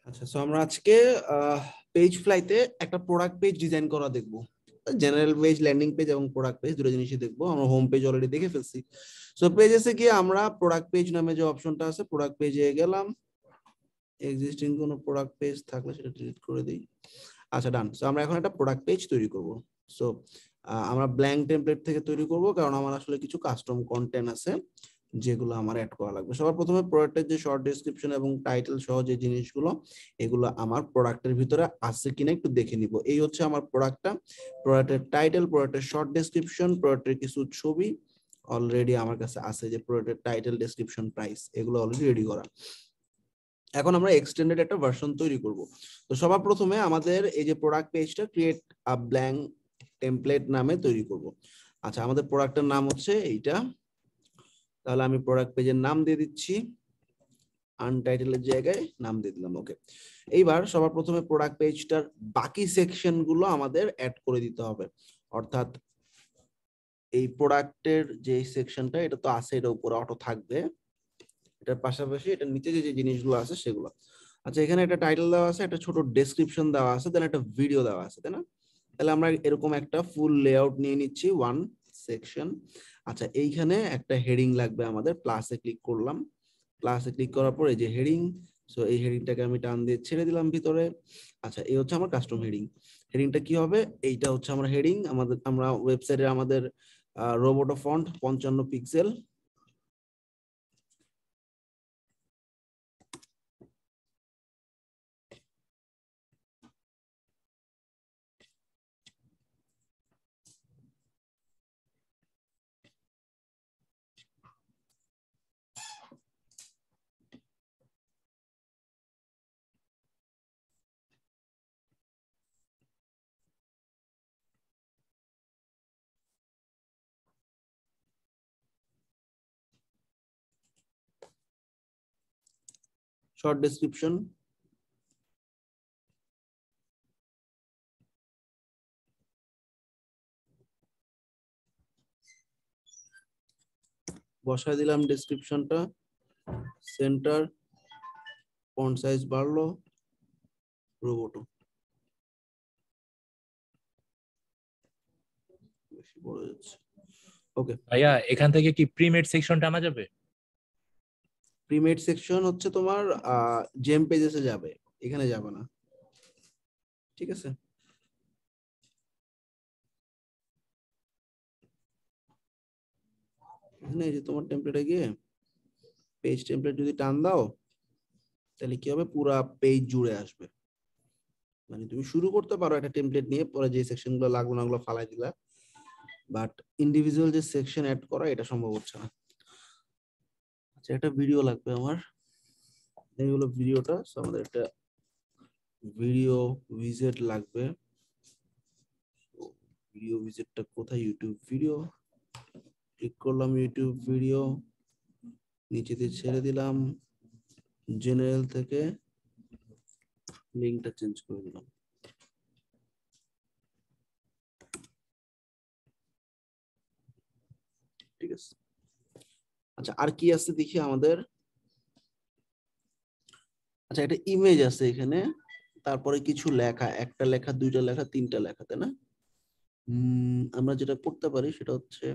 আচ্ছা, সো আমরা আজকে পেজ ফ্লাইতে একটা প্রোডাক্ট পেজ ডিজাইন করা দেখবো। জেনারেল পেজ, ল্যান্ডিং পেজ এবং প্রোডাক্ট পেজ দুটো জিনিসই দেখবো। আমরা হোম পেজ অলরেডি দেখে ফেলছি। সো পেজেসে গিয়ে আমরা প্রোডাক্ট পেজ নামে যে অপশনটা আছে, প্রোডাক্ট পেজে গেলাম। এক্সিস্টিং কোনো প্রোডাক্ট পেজ থাকলে সেটা ডিলিট করে দিই। আচ্ছা, ডান। সো আমরা এখন একটা প্রোডাক্ট পেজ তৈরি করব। সো আমরা ব্ল্যাঙ্ক টেমপ্লেট থেকে তৈরি করব, কারণ আমার আসলে কিছু কাস্টম কন্টেন্ট আছে যেগুলো আমার অ্যাড করা লাগবে। সবার প্রথমে প্রোডাক্টের যে শর্ট ডেসক্রিপশন এবং টাইটেল সহ যে জিনিসগুলো, এগুলো আমার প্রোডাক্টের ভিতরে আছে কিনা একটু দেখে নিব। এই হচ্ছে আমার প্রোডাক্টটা। প্রোডাক্টের টাইটেল, প্রোডাক্টের শর্ট ডেসক্রিপশন, প্রোডাক্টের কিছু ছবি অলরেডি আমার কাছে আছে, যে প্রোডাক্টের টাইটেল, ডেসক্রিপশন, প্রাইস, এগুলো অলরেডি রেডি করা। এখন আমরা এক্সটেন্ডেড একটা ভার্সন তৈরি করব। তো সবার প্রথমে আমাদের এই যে প্রোডাক্ট পেজটা ক্রিয়েট আ ব্ল্যাঙ্ক টেমপ্লেট নামে তৈরি করব। আচ্ছা, আমাদের প্রোডাক্টের নাম হচ্ছে এইটা। তাহলে আমি প্রোডাক্ট পেজের নাম দিয়ে দিচ্ছি, আনটাইটেলের জায়গায় নাম দিয়ে দিলাম। ওকে, এইবার সবার প্রথমে প্রোডাক্ট পেজটার বাকি সেকশন গুলো আমাদের অ্যাড করে দিতে হবে। অর্থাৎ এই প্রোডাক্টের যে সেকশনটা, এটা তো আছে, এটা উপরে অটো থাকবে, এটার পাশাপাশি এটার নিচে যে জিনিসগুলো আছে সেগুলো। আচ্ছা, এখানে একটা টাইটেল দেওয়া আছে, একটা ছোট ডেসক্রিপশন দেওয়া আছে, দেন একটা ভিডিও দেওয়া আছে, তাই না? তাহলে আমরা এরকম একটা ফুল লেআউট নিয়ে নিচ্ছি, ওয়ান সেকশন। আচ্ছা, এইখানে একটা হেডিং লাগবে আমাদের। প্লাসে ক্লিক করলাম, প্লাসে ক্লিক করার পর এই যে হেডিং, সো এই হেডিংটাকে আমি টান দিয়ে ছেড়ে দিলাম ভিতরে। আচ্ছা, এই হচ্ছে আমার কাস্টম হেডিং। হেডিংটা কি হবে? এইটা হচ্ছে আমার হেডিং। আমরা ওয়েবসাইটে আমাদের Roboto font 55 pixel. Short description, বসায় দিলাম ডেসক্রিপশনটা, সেন্টার, ফন্ট সাইজ বাড়লো, রোবোটো বেশি বড় যাচ্ছে। ওকে ভাইয়া, এখান থেকে কি প্রিমেড সেকশনটা আনা যাবে? প্রিমেড সেকশন হচ্ছে তোমার জেম পেজেসে যাবে, এখানে যাবে না। ঠিক আছে, এখানে এই যে তোমার টেমপ্লেটে গিয়ে পেজ টেমপ্লেট যদি টান দাও, তাহলে কি হবে? পুরা পেজ জুড়ে আসবে। মানে তুমি শুরু করতে পারো একটা টেমপ্লেট নিয়ে, পরে যে সেকশন গুলো লাগবে না ওগুলো ফালাই দিলা, বাট ইন্ডিভিজুয়াল যে সেকশন অ্যাড করা, এটা সম্ভব হচ্ছে না। আচ্ছা, একটা ভিডিও লাগবে আমার, এই হলো ভিডিওটা। আমাদের একটা ভিডিও উইজেট লাগবে। ভিডিও উইজেটটা কোথায়? ইউটিউব ভিডিও, ক্লিক করলাম ইউটিউব ভিডিও, নিচেতে ছেড়ে দিলাম, জেনারেল থেকে লিঙ্কটা চেঞ্জ করে দিলাম। ঠিক আছে। আচ্ছা, আর কি আছে দেখি আমাদের। আচ্ছা, একটা ইমেজ আছে এখানে, তারপরে কিছু লেখা, একটা লেখা, দুইটা লেখা, তিনটা লেখা, তাই না? আমরা যেটা করতে পারি সেটা হচ্ছে,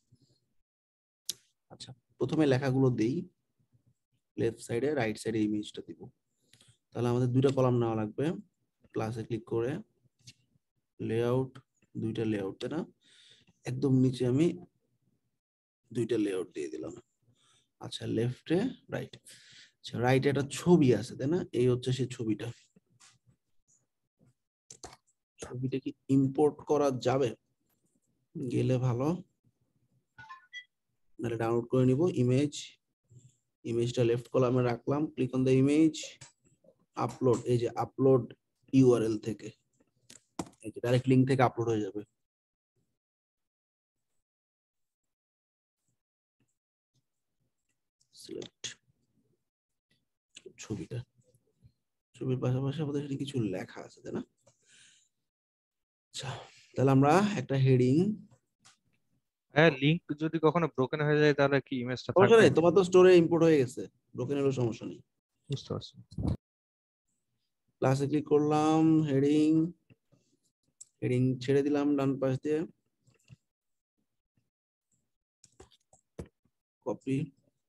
আচ্ছা, প্রথমে লেখাগুলো দেই, লেফট সাইডে, রাইট সাইডে ইমেজটা দিব। তাহলে আমাদের দুইটা কলাম নেওয়া লাগবে। প্লাসে ক্লিক করে লেআউট, দুইটা লেআউট, তাই না? একদম নিচে আমি দুইটা লেআউট দিয়ে দিলাম। আচ্ছা, লেফটে, রাইট। আচ্ছা, রাইটে একটা ছবি আছে, তাই না? এই হচ্ছে সেই ছবিটা। ছবিটা কি ইম্পোর্ট করা যাবে? গেলে ভালো, নাহলে ডাউনলোড করে নিব। ইমেজ, ইমেজটা লেফট কলামে রাখলাম, click on the image, upload. এই যে আপলোড ইউআরএল থেকে, এই যে ডাইরেক্ট লিংক থেকে আপলোড হয়ে যাবে। সিলেক্ট ছবিটা, ছবির পাশাপাশি আমাদের এখানে কিছু লেখা আছে, তাই না? আচ্ছা, তাহলে আমরা একটা হেডিং, হ্যাঁ, লিংক যদি কখনো ব্রোকেন হয়ে যায় তাহলে কি ইমেজটা সমস্যা থাকবে? নেই, তোমার তো স্টোরে ইম্পোর্ট হয়ে গেছে, ব্রোকেন হলে সমস্যা নেই। বুঝতে পারছি। প্লাসে ক্লিক করলাম, হেডিং হেডিং ছেড়ে দিলাম ডান পাশ দিয়ে, কপি,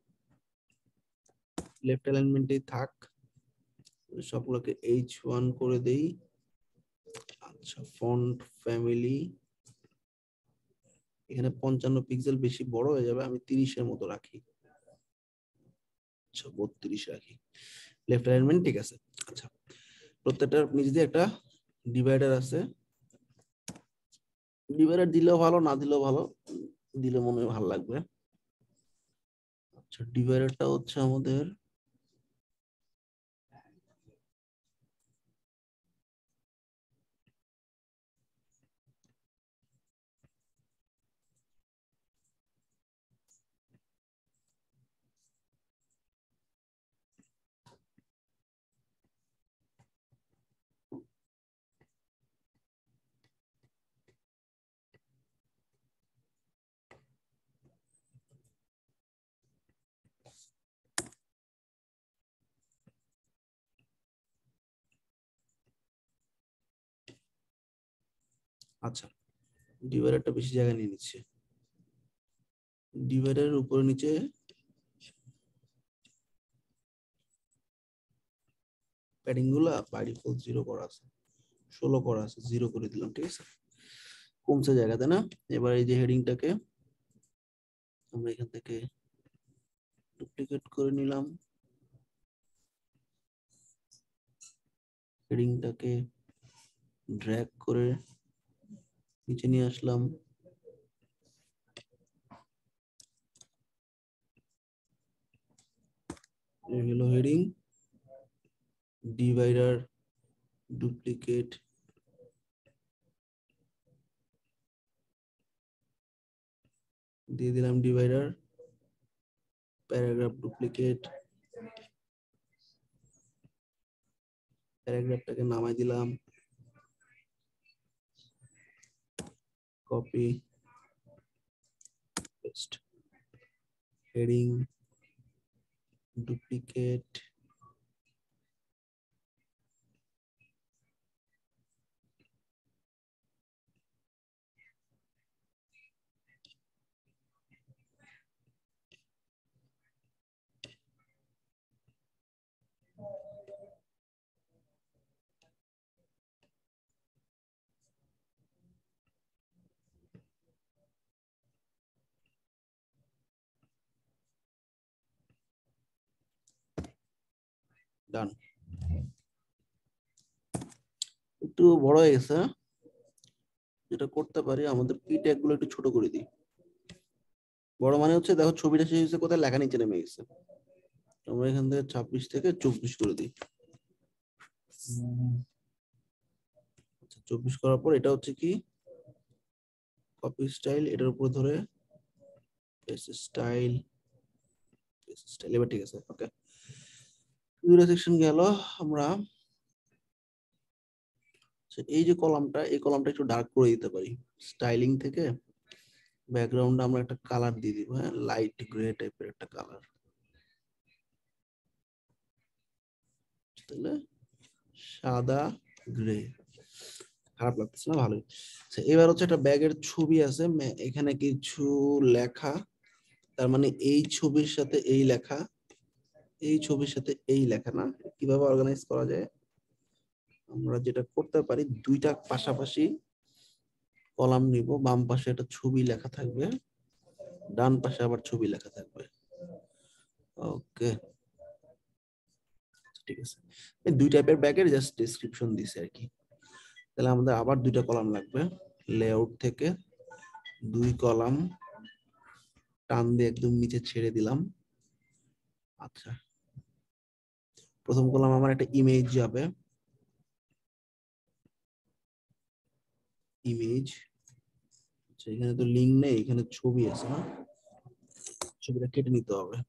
লেফট অ্যালাইনমেন্টে থাক, সবগুলোকে H1 করে দেই। আচ্ছা, ফন্ট ফ্যামিলি এখানে 55 পিক্সেল বেশি বড় হয়ে যাবে, আমি 30-এর মতো রাখি। আচ্ছা 32 রাখি, লেফট অ্যালাইনমেন্ট ঠিক আছে। আচ্ছা, প্রত্যেকটার নিচে দিয়ে একটা ডিভাইডার আছে, ডিভাইডার দিলেও ভালো, না দিলেও ভালো, দিলে মনে হয় ভালো লাগবে। আচ্ছা, ডিভাইডারটা হচ্ছে আমাদের আচ্ছা, ডিভাইডারটা বেশি জায়গা নিয়ে নিচ্ছে, ডিভাইডারের উপরে নিচে প্যাডিং গুলা বাই ডিফল্ট 0 করা আছে, 16 করা আছে, 0 করে দিলাম, ঠিক আছে, কমছে জায়গা, তাই না? এবার এই যে হেডিংটাকে আমরা এখান থেকে ডুপ্লিকেট করে নিলাম, হেডিংটাকে ড্র্যাগ করে নিচে নিয়ে আসলাম, এই হলো হেডিং, ডিভাইডার ডুপ্লিকেট, দিয়ে দিলাম ডিভাইডার, প্যারাগ্রাফ ডুপ্লিকেট, প্যারাগ্রাফটাকে নামাই দিলাম, copy paste, heading duplicate, done. একটু বড় হয়ে গেছে, যেটা করতে পারি আমাদের পি ট্যাগ গুলো একটু ছোট করে দিই। বড় মানে হচ্ছে দেখো ছবিটা শেষ হয়েছে কোথায়, লেখা নিচে নেমে গেছে, আমরা এখান থেকে 26 থেকে 24 করে দিই। 24 করার পর এটা হচ্ছে কি কপি স্টাইল, এটার উপর ধরে পেস্ট স্টাইল, পেস্ট স্টাইল, এবার ঠিক আছে, ওকে। দুটো সেকশন গেল। আমরা এই যে কলামটা, এই কলামটা একটু ডার্ক করে দিতে পারি, স্টাইলিং থেকে ব্যাকগ্রাউন্ডে আমরা একটা কালার দিয়ে দিব, হ্যাঁ, লাইট গ্রে টাইপের একটা কালার, তাহলে সাদা গ্রে, খারাপ লাগতেছে না, ভালোই। আচ্ছা, এবার হচ্ছে একটা ব্যাগের ছবি আছে, এখানে কিছু লেখা, তার মানে এই ছবির সাথে এই লেখা, এই ছবির সাথে এই লেখা, না কিভাবে অর্গানাইজ করা যায়? আমরা যেটা করতে পারি, দুইটা পাশাপাশি কলাম নিব, বাম পাশে একটা ছবি লেখা থাকবে, ডান পাশে আবার ছবি লেখা থাকবে, ওকে, ঠিক আছে। এই দুই টাইপের ব্যাগের জাস্ট ডেসক্রিপশন দিছে আর কি। তাহলে আমাদের আবার দুইটা কলাম লাগবে, লেআউট থেকে 2 কলাম টান দিয়ে একদম নিচে ছেড়ে দিলাম। আচ্ছা, প্রথম কলাম আমার একটা ইমেজ যাবে, ইমেজ, আচ্ছা এখানে তো লিঙ্ক নেই, এখানে ছবি আছে, না ছবিটা কেটে নিতে হবে,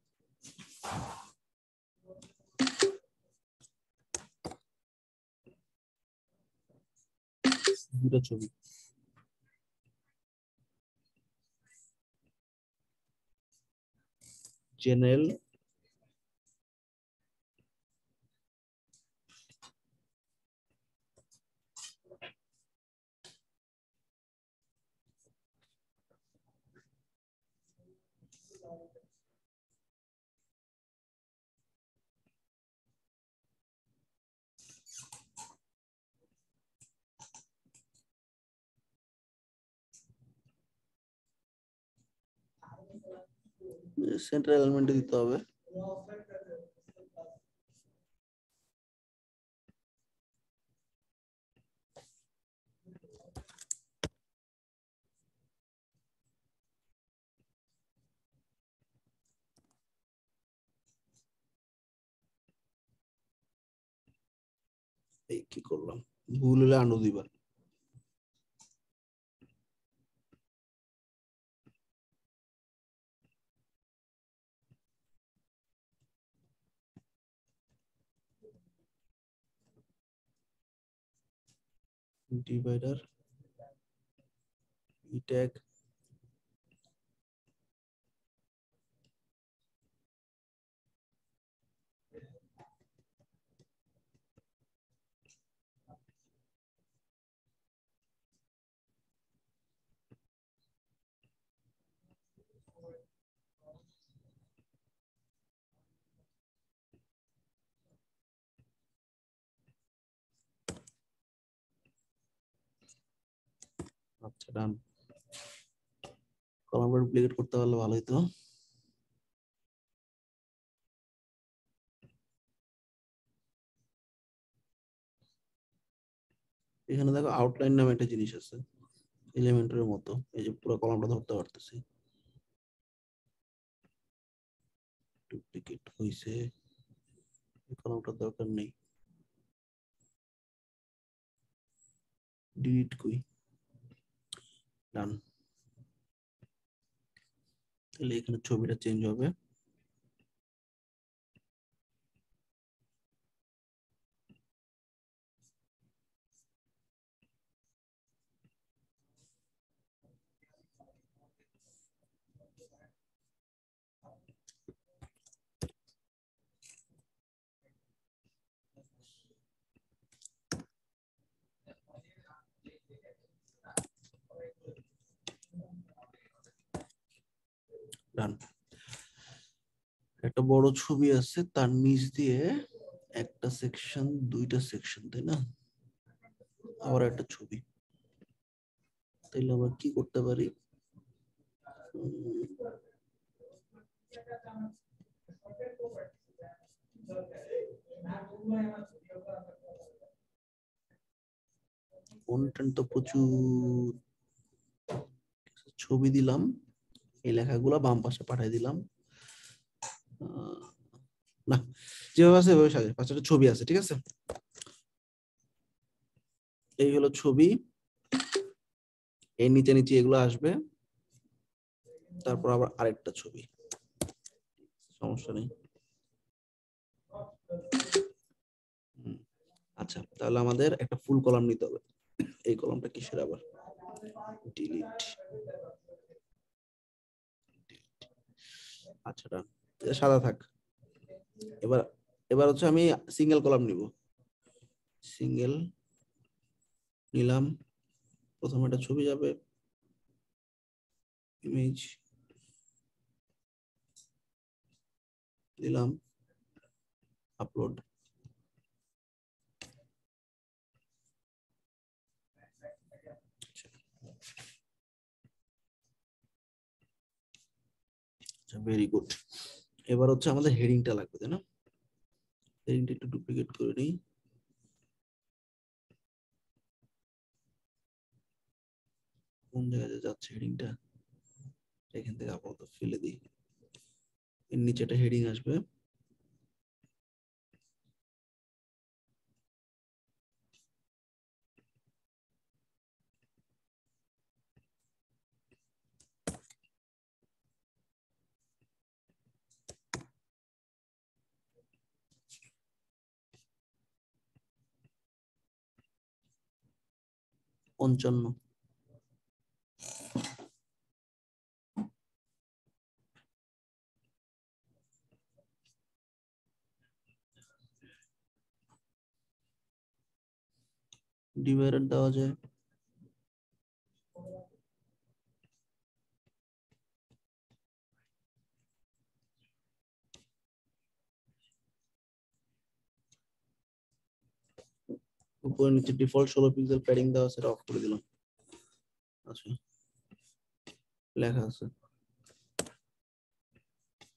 দুটো ছবি, জেনারেল, সেন্টার এলিমেন্টে দিতে হবে। এই কি করলাম, ভুল হলে আন্ডু দিবা। ডিভাইডার ই ট্যাগ আচ্ছা ডান। কলামটা ডুপ্লিকেট করতে পারলে ভালোই তো। এখানে দেখো আউটলাইন নামে একটা জিনিস আছে এলিমেন্টের মতো, এই যে পুরো কলামটা ধরতে পারতেছি। ডুপ্লিকেট হইছে, এই কলামটার দরকার নেই, ডিলিট কই। ডান। তাহলে এখানে ছবিটা চেঞ্জ হবে। ডান। একটা বড় ছবি আছে, তার নিচ দিয়ে একটা সেকশন, দুইটা সেকশন, তাই না? আবার একটা ছবি। তাইলে আমরা কি করতে পারি? কন্টেন্ট তো প্রচুর, ছবি দিলাম, এই লেখাগুলো বাম পাশে পাঠিয়ে দিলাম। না, যেভাবে আছে ওইভাবে সাজে, পাশে একটা ছবি আছে, ঠিক আছে? এই হলো ছবি, এর নিচে নিচে এগুলো আসবে, তারপর আবার আরেকটা ছবি, সমস্যা নেই। আচ্ছা, তাহলে আমাদের একটা ফুল কলাম নিতে হবে। এই কলামটা কিসের আবার? ডিলিট। আচ্ছা, এটা সাদা থাক। এবার এবার হচ্ছে আমি সিঙ্গেল কলাম নিব। সিঙ্গেল নিলাম, প্রথমে একটা ছবি যাবে, ইমেজ দিলাম, আপলোড। আচ্ছা, ভেরি গুড। এবার হচ্ছে আমাদের হেডিংটা লাগবে, তাই না? হেডিংটা একটু ডুপ্লিকেট করে নিই। কোন জায়গায় যাচ্ছে হেডিংটা? এখান থেকে আপাতত ফেলে দিই। এর নিচে একটা হেডিং আসবে, পঞ্চান্ন। ডিভাইডার দেওয়া যায়, উপরে নিচে ডিফল্ট 16 পিক্সেল প্যাডিং দেওয়া, সেটা অফ করে দিলাম। আচ্ছা, লেখা আছে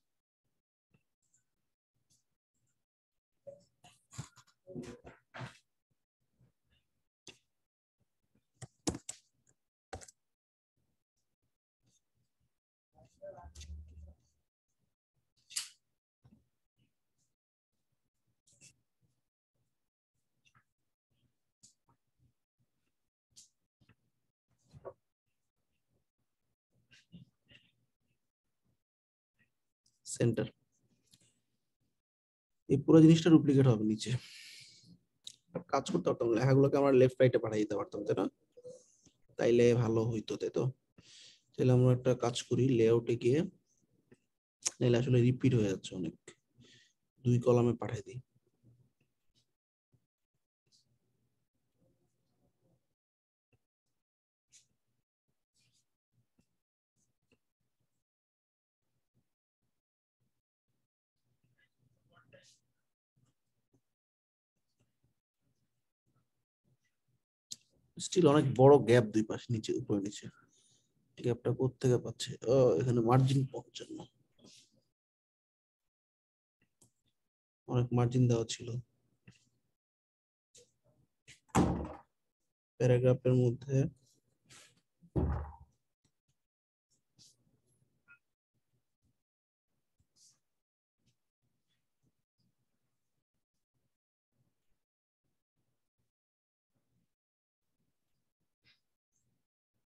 সেন্টার। এই পুরো জিনিসটা ডুপ্লিকেট হবে নিচে। কাজ করতে পারতাম, লেখাগুলোকে আমরা লেফট রাইটে পাঠিয়ে দিতে পারতাম, তাই না? তাইলে ভালো হইতো, তাই তো? তাহলে আমরা একটা কাজ করি, লেআউটে গিয়ে, নাহলে আসলে রিপিট হয়ে যাচ্ছে অনেক, 2 কলামে পাঠিয়ে দিই। স্টিল অনেক বড় গ্যাপ দুই পাশে, নিচে উপরে নিচে। গ্যাপটা কোত্থেকে পাচ্ছে? এখানে মার্জিন পাচ্ছেন না, অনেক মার্জিন দেওয়া ছিল প্যারাগ্রাফের মধ্যে।